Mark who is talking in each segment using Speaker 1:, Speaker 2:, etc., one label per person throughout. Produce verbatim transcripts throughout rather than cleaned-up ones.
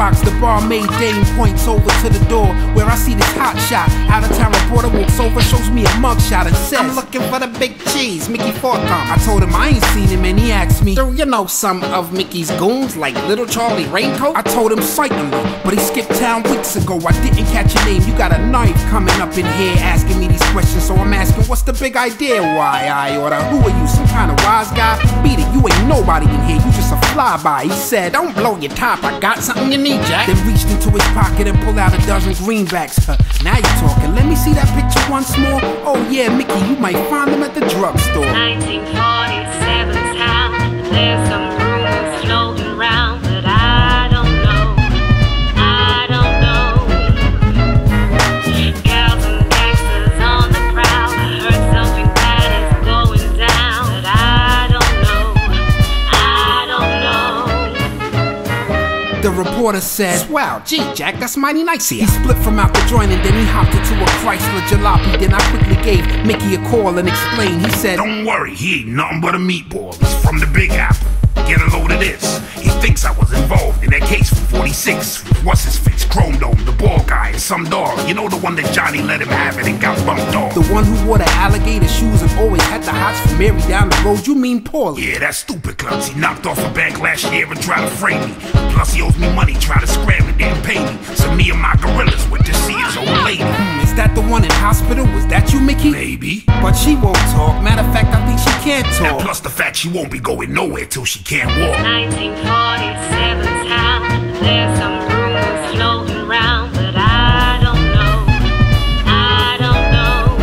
Speaker 1: rocks, the barmaid dame points over to the door where I see this hot shot. Out of town reporter walks over, shows me a mugshot and says, I'm looking for the big cheese, Mickey Forcum. I told him I ain't seen him and he asked me, do you know some of Mickey's goons like Little Charlie Raincoat? I told him certainly, but he skipped town weeks ago. I didn't catch your name, you got a knife coming up in here asking me these questions, so I'm asking, what's the big idea? Why I order? Who are you, some kind of wise guy? Beat it, you ain't nobody in here, you just a flyby. He said, don't blow your top, I got something you need, Jack. Then reached into his pocket and pulled out a dozen greenbacks. Huh, now you're talking, let me see that picture once more. Oh yeah, Mickey, you might find them at the drugstore.
Speaker 2: nineteen forty-seven town, there's some rumors floating around, but I don't know, I don't know. Gals and gangsters on the prowl, I heard something bad is going down, but I don't know, I don't know.
Speaker 1: The reporter said, wow, gee, Jack, that's mighty nice of you. He split from out the joint and then he hopped into a Chrysler jalopy. Then I quickly gave Mickey a call and explained. He said,
Speaker 3: don't worry, he ain't nothing but a meatball. He's from the Big Apple. Get a load of this. He thinks I was involved in that case from forty-six. What's his face? Chrome Dome, the ball guy, and some dog. You know the one that Johnny let him have it and got bumped off.
Speaker 1: The one who wore the alligator shoes and always had the hots for Mary down the road. You mean Paulie?
Speaker 3: Yeah, that stupid clubs. He knocked off a bank last year and tried to frame me. Plus he owes me money, trying to scram it, didn't pay me. So me and my gorillas went to see his old lady.
Speaker 1: Hmm, is that the one in hospital? Was that you, Mickey?
Speaker 3: Maybe.
Speaker 1: But she won't talk. Matter of fact, I think she can't talk.
Speaker 3: And plus the fact she won't be going nowhere till she can't walk.
Speaker 2: nineteen forty-seven town, there's some rumors floating around, but I don't know, I don't know.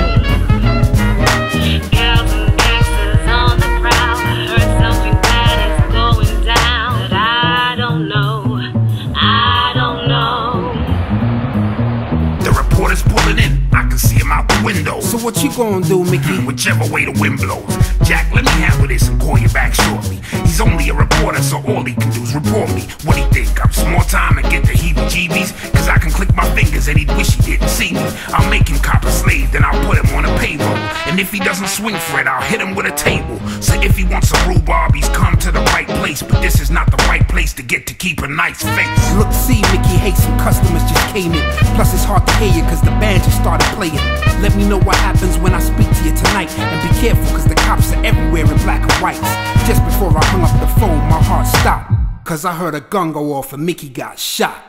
Speaker 2: Gals and gangsters on the prowl, I heard something bad is going down, but I don't know, I don't know.
Speaker 3: The reporter's pulling in, I can see him out the window.
Speaker 1: So what you gonna do, Mickey?
Speaker 3: Whichever way the wind blows. Jack, let me handle this and call you back shortly. He's only a reporter, so all he can do is report me. What do you think? I'm small time and get the heebie-jeebies? Cause I can click my fingers and he'd wish he didn't see me. I'll make him cop a slave, then I'll put him on a payroll. And if he doesn't swing for it, I'll hit him with a table. So if he wants a rhubarb, he's come to the right place. But this is not the right place to get to keep a nice face.
Speaker 1: Look, see, Mickey, hey, some customers just came in. Plus it's hard to hear you cause the band just started playing. Let me know what happens when I speak to you tonight. And be careful cause the cops are everywhere in black and whites. Just before I hung up the phone, my heart stopped. Cause I heard a gun go off and Mickey got shot.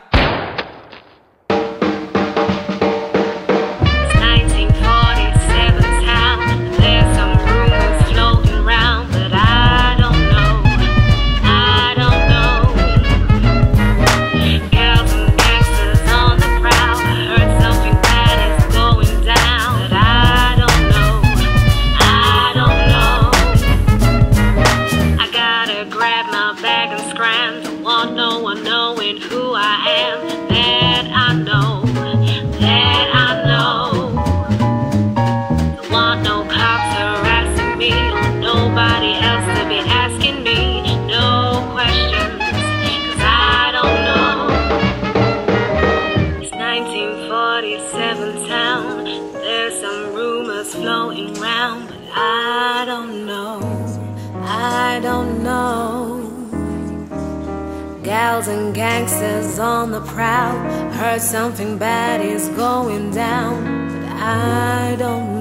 Speaker 2: nineteen forty-seven town, there's some rumors floating around, but I don't know, I don't know. Gals and gangsters on the prowl, I heard something bad is going down, but I don't know, I don't know. I gotta grab my bag and scram, don't want no one knowing who I am. That I know, that I know. Don't want no cops harassing me, or nobody else to be asking me no questions, cause I don't know. It's nineteen forty-seven town, there's some rumors floating around, but I don't know, I don't know. Gals and gangsters on the prowl, heard something bad is going down, but I don't know.